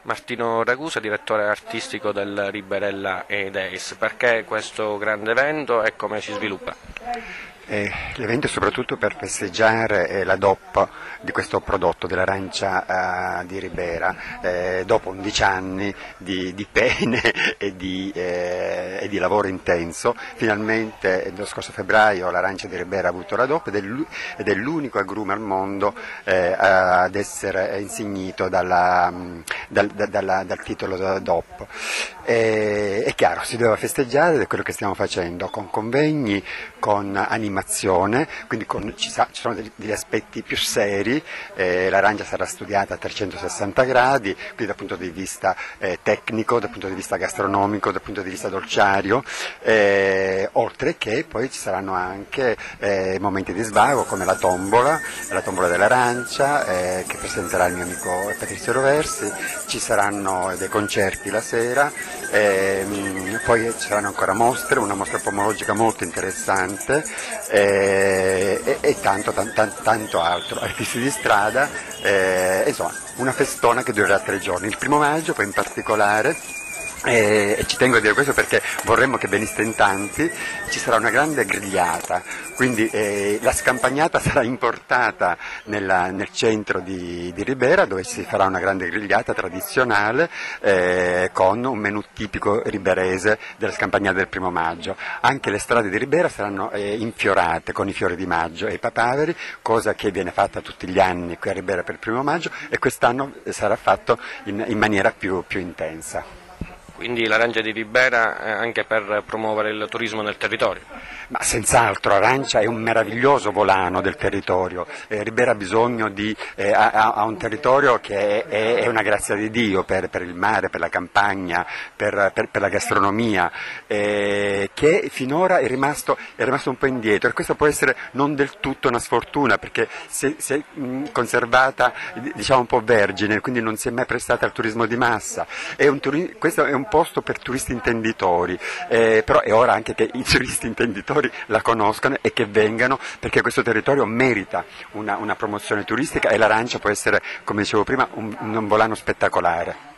Martino Ragusa, direttore artistico del Riberella Days. Perché questo grande evento e come si sviluppa? L'evento è soprattutto per festeggiare la DOP di questo prodotto dell'arancia di Ribera, dopo 11 anni di pene e di lavoro intenso. Finalmente lo scorso febbraio l'arancia di Ribera ha avuto la DOP ed è l'unico agrume al mondo ad essere insignito dal titolo DOP. È chiaro, si doveva festeggiare ed è quello che stiamo facendo, con convegni, con animazione, quindi ci sono degli aspetti più seri. L'arancia sarà studiata a 360 gradi, quindi dal punto di vista tecnico, dal punto di vista gastronomico, dal punto di vista dolciario, oltre che poi ci saranno anche momenti di svago come la tombola dell'arancia che presenterà il mio amico Patrizio Roversi. Ci saranno dei concerti la sera, poi ci saranno ancora mostre, una mostra pomologica molto interessante e tanto altro, artisti di strada, insomma una festona che durerà 3 giorni, il 1° maggio poi in particolare. E ci tengo a dire questo perché vorremmo che veniste in tanti. Ci sarà una grande grigliata, quindi la scampagnata sarà importata nel centro di Ribera, dove si farà una grande grigliata tradizionale con un menù tipico riberese della scampagnata del 1° maggio. Anche le strade di Ribera saranno infiorate con i fiori di maggio e i papaveri, cosa che viene fatta tutti gli anni qui a Ribera per il 1° maggio, e quest'anno sarà fatto in maniera più intensa. Quindi l'arancia di Ribera anche per promuovere il turismo nel territorio? Ma senz'altro, Arancia è un meraviglioso volano del territorio. Ribera ha bisogno ha un territorio che è una grazia di Dio per il mare, per la campagna, per la gastronomia, che finora è rimasto un po' indietro, e questo può essere non del tutto una sfortuna, perché si è conservata, diciamo, un po' vergine, quindi non si è mai prestata al turismo di massa. Questo è un posto per turisti intenditori, però è ora anche che i turisti intenditori la conoscano e che vengano, perché questo territorio merita una promozione turistica, e l'arancia può essere, come dicevo prima, un volano spettacolare.